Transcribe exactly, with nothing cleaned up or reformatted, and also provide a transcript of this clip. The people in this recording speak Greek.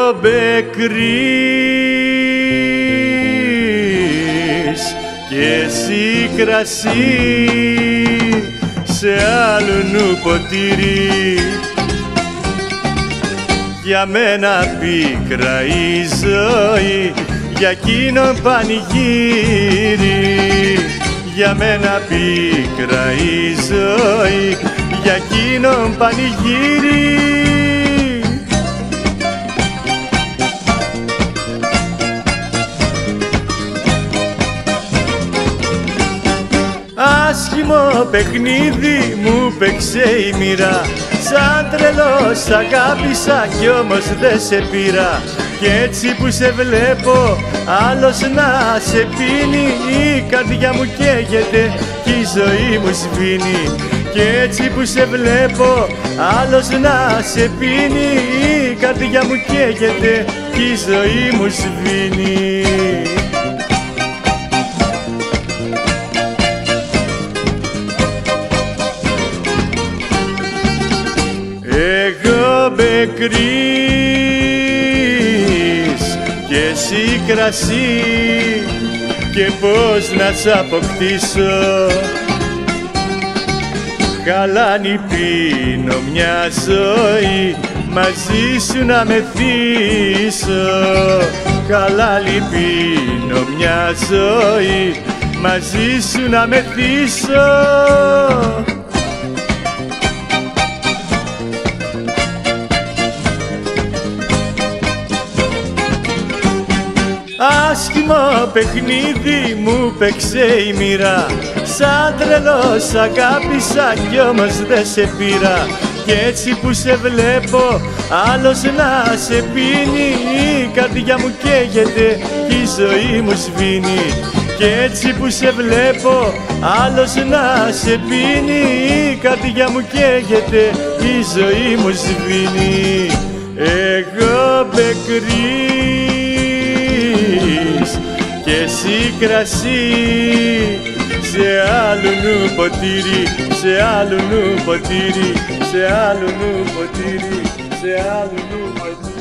Εγώ μπεκρής και εσύ κρασί σε άλλου ποτήρι. Για μένα πίκρα η ζωή, για εκείνον πανηγύρι. Για μένα πίκρα η ζωή, για εκείνον πανηγύρι. Άσχημο παιχνίδι μου παίξε η μοίρα, σαν τρελός αγάπησα κι όμως δεν σε πήρα. Κι έτσι που σε βλέπω άλλος να σε πίνει, η καρδιά μου καίγεται κι η ζωή μου σβήνει. Κι έτσι που σε βλέπω άλλος να σε πίνει, η καρδιά μου καίγεται κι η ζωή μου σβήνει. Εγώ μπεκρής και εσύ κρασί, και πώς να σ' αποκτήσω. Γαλάνη πίνω μια ζωή, μαζί σου να μεθύσω. Γαλάνη πίνω μια ζωή, μαζί σου να μεθύσω. Άσχημο παιχνίδι μου παίξε η μοίρα, σαν τρελός αγάπησα κι όμως δεν σε πήρα. Κι έτσι που σε βλέπω άλλος να σε πίνει, η καρδιά μου καίγεται κι η ζωή μου σβήνει. Κι έτσι που σε βλέπω άλλος να σε πίνει, η καρδιά μου καίγεται κι η ζωή μου σβήνει. Εγώ μπεκρής και εσύ κρασί, σε άλλου ποτήρι, σε άλλου ποτήρι, σε άλλου ποτήρι, σε άλλου ποτήρι.